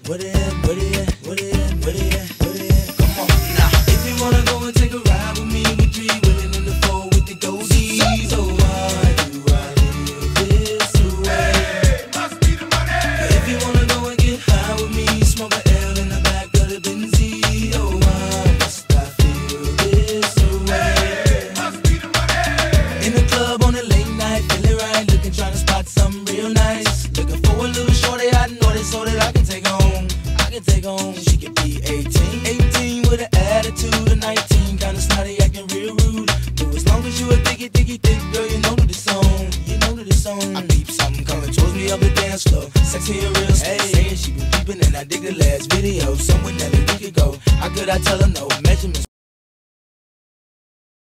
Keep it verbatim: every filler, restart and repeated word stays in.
Where they at? Where they at? Where they at? Where they at? Where they at? Come on now. If you wanna go and take a ride with me, we three willing in the four with the goldies. Oh, why do I live this way? Hey, must be the money. If you wanna go and get high with me, smoke a L in the back of the Benzie. Oh, why must I feel this way? Hey, must be the money. In the club on a late night, feeling right, looking trying to spot something real nice. Looking for a little shorty I know this so that I can take home. I can take home. She could be eighteen, eighteen with an attitude of nineteen, kinda snotty, acting real rude. But as long as you a diggy, diggy, thick girl, you know that it's on. You know that it's on. I peep something coming towards me up the dance floor. Sexy and real slow. Hey, saying she been peeping and I dig the last video. Somewhere that we could go. How could I tell her no? Measurements